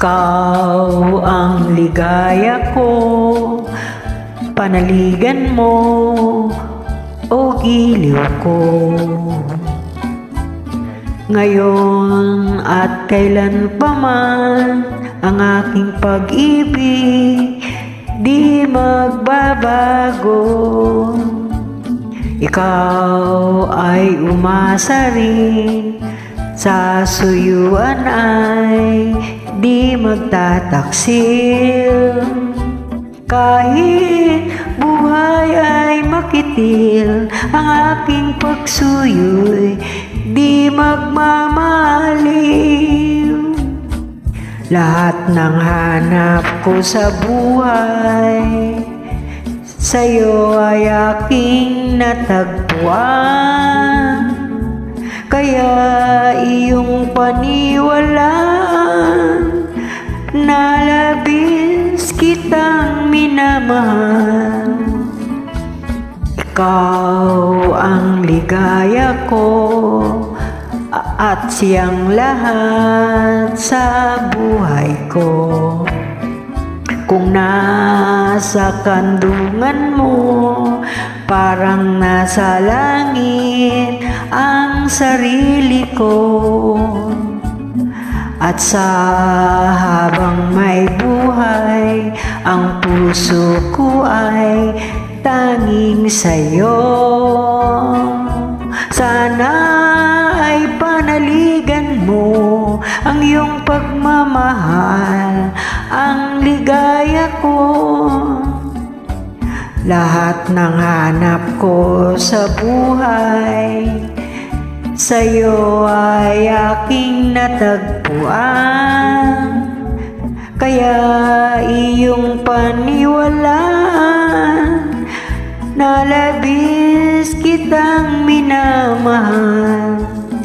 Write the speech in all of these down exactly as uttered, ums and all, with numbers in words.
Ikaw ang ligaya ko, panaligan mo o giliw ko. Ngayon at kailan pa man ang aking pag-ibig di magbabago. Ikaw ay umasa rin, sa suyuan ay di magtataksil. Kahit buhay ay makitil, ang aking pagsuyo'y di magmamaliw. Lahat ng hanap ko sa buhay, sa'yo ay aking natagpuan. Kaya iyong paniwalaan, na labis kitang minamahal. Ikaw ang ligaya ko, at siyang lahat sa buhay ko. Kung nasa kandungan mo, parang nasa langit ang sarili ko. At sa habang may buhay, ang puso ko ay tanging sa'yo. Sana ay panaligan mo ang iyong pagmamahal, ang ligaya ko. Lahat ng hanap ko sa buhay, sa'yo ay aking natagpuan. Kaya iyong paniwalaan, na labis kitang minamahal.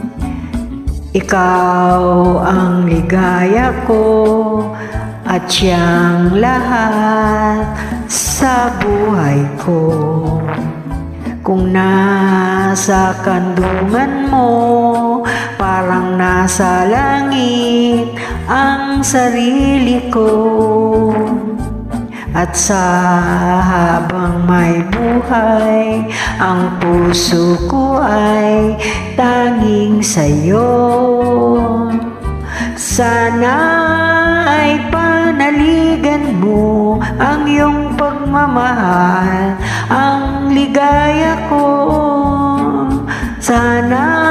Ikaw ang ligaya ko, at siyang lahat sa buhay ko. Kung nasa kandungan mo, parang nasa langit ang sarili ko. At sa habang may buhay, ang puso ko ay tanging sa'yo. Sana ay panaligan mo ang iyong pagmamahal, ang ligaya ko. Sana